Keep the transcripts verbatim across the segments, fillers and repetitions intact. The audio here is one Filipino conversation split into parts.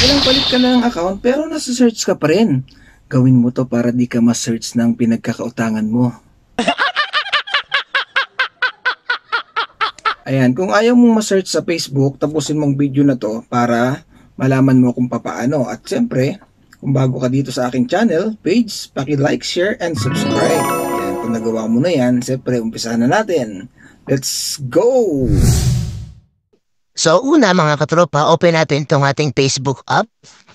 Ilang palit ka na ng account pero nasa search ka pa rin. Gawin mo to para di ka ma-search ng pinagkakautangan mo. Ayan, kung ayaw mong ma-search sa Facebook, tapusin mong video na to para malaman mo kung papaano. At siyempre, kung bago ka dito sa aking channel, page, paki-like, share, and subscribe. Ayan, kung nagawa mo na yan, siyempre, umpisahan na natin. Let's go! So una mga katropa, open natin itong ating Facebook app.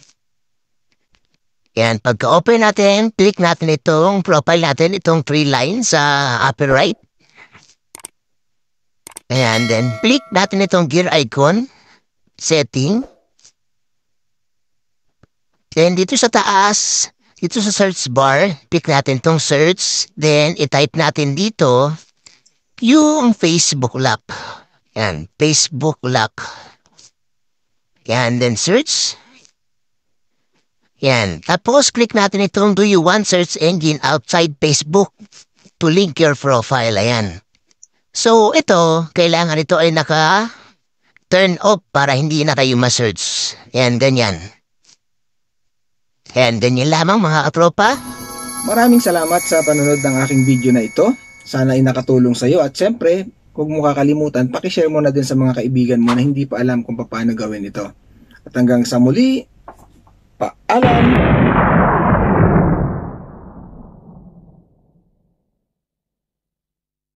Yan, pagka-open natin, click natin itong profile natin, itong three lines sa upper right. Ayan, then click natin itong gear icon, setting. Then dito sa taas, dito sa search bar, click natin itong search. Then i-type natin dito yung Facebook lock. Yan, Facebook lock. Yan, then search. Yan, tapos click natin itong do you want search engine outside Facebook to link your profile. Ayan. So, ito, kailangan ito ay naka-turn off para hindi na kayo ma-search. Yan, ganyan. Yan, ganyan lamang mga katropa. Maraming salamat sa panonood ng aking video na ito. Sana ay nakatulong sa iyo. At syempre, huwag mo kakalimutan, pakishare mo na din sa mga kaibigan mo na hindi pa alam kung paano gawin ito. At hanggang sa muli, paalam!